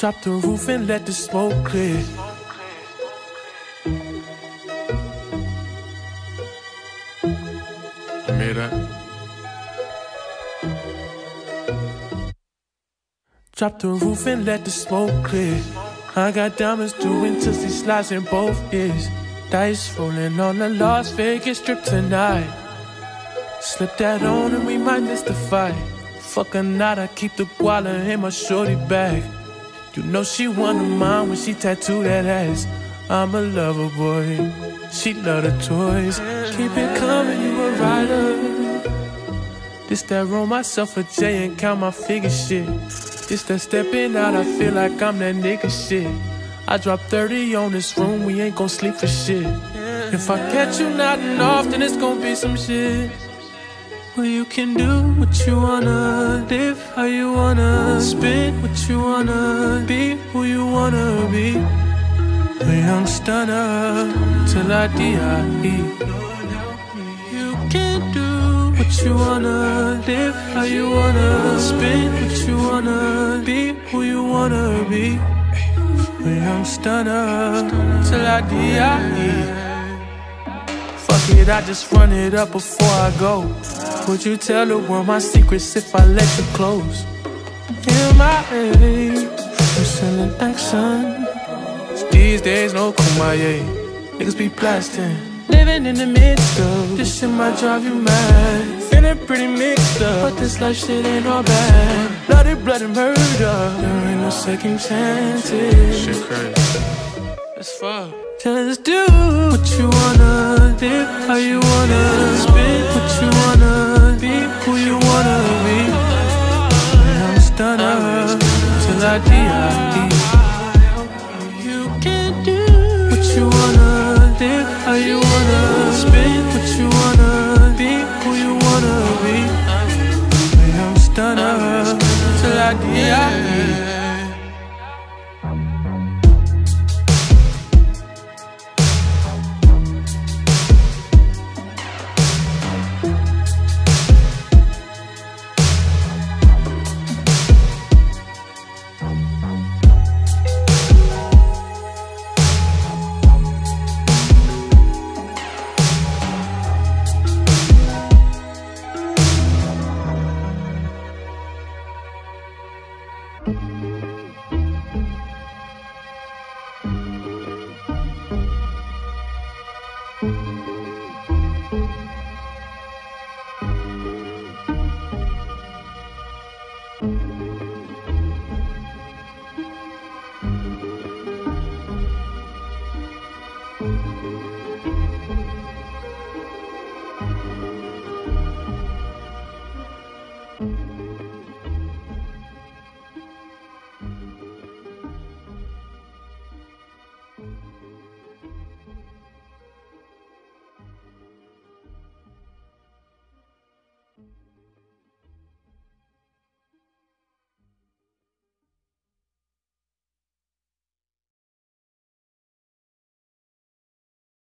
Drop the roof and let the smoke clear. Mira. Drop the roof and let the smoke clear. I got diamonds doing tootsie slides in both ears. Dice rolling on the Las Vegas Strip tonight. Slip that on and we might miss the fight. Fuck or not, I keep the guala in my shorty bag. You know she one of mine when she tattooed that ass. I'm a lover boy, she love the toys. Keep it coming, you a rider. This that roll myself a J and count my figure shit. This that stepping out, I feel like I'm that nigga shit. I drop 30 on this room, we ain't gon' sleep for shit. If I catch you nodding off, then it's gon' be some shit. Well, you can do what you wanna, live how you wanna, spin what you wanna, be who you wanna be. A young stunner, till I die. You can do what you wanna, live how you wanna, spin what you wanna, be who you wanna be. A young stunner, till I die. Fuck it, I just run it up before I go. Would you tell the world my secrets if I let you close? MIA, I'm selling action. These days no kumbaya, niggas be blasting. Living in the midst of this shit might drive you mad. Feeling pretty mixed up, but this life shit ain't all bad. Blood and murder, there ain't no second chances. Shit crazy, that's fuck. Just do what you wanna, live how you wanna, spin what you wanna, be who you wanna be. I'm a stunner till I die. You can do what you wanna, live how you wanna, spin what you wanna, be who you wanna be. I'm a stunner till I die.